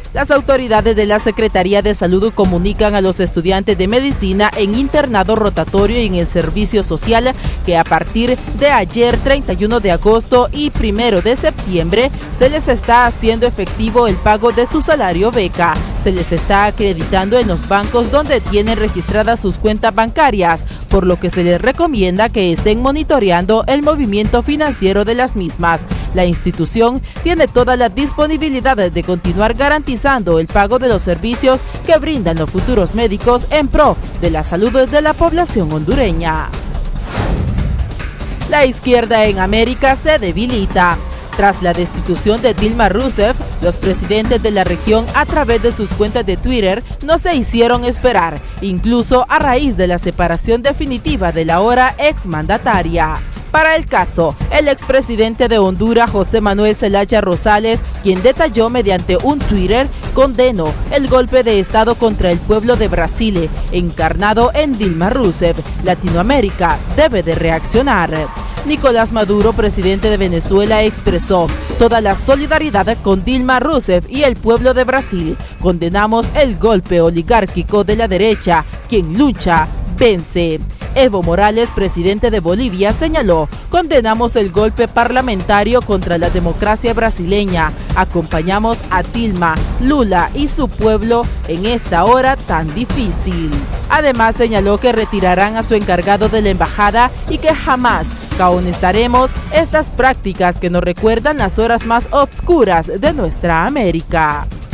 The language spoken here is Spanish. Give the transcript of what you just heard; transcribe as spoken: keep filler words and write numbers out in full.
Las autoridades de la Secretaría de Salud comunican a los estudiantes de medicina en internado rotatorio y en el servicio social que a partir de ayer treinta y uno de agosto y primero de septiembre se les está haciendo efectivo el pago de su salario beca. Se les está acreditando en los bancos donde tienen registradas sus cuentas bancarias, por lo que se les recomienda que estén monitoreando el movimiento financiero de las mismas. La institución tiene toda la disponibilidad de continuar garantizando el pago de los servicios que brindan los futuros médicos en pro de la salud de la población hondureña. La izquierda en América se debilita. Tras la destitución de Dilma Rousseff, los presidentes de la región a través de sus cuentas de Twitter no se hicieron esperar, incluso a raíz de la separación definitiva de la ahora exmandataria. Para el caso, el expresidente de Honduras, José Manuel Zelaya Rosales, quien detalló mediante un Twitter, condenó el golpe de Estado contra el pueblo de Brasil, encarnado en Dilma Rousseff. Latinoamérica debe de reaccionar. Nicolás Maduro, presidente de Venezuela, expresó toda la solidaridad con Dilma Rousseff y el pueblo de Brasil. Condenamos el golpe oligárquico de la derecha, quien lucha, vence. Evo Morales, presidente de Bolivia, señaló: condenamos el golpe parlamentario contra la democracia brasileña. Acompañamos a Dilma, Lula y su pueblo en esta hora tan difícil. Además, señaló que retirarán a su encargado de la embajada y que jamás contestaremos estas prácticas que nos recuerdan las horas más oscuras de nuestra América.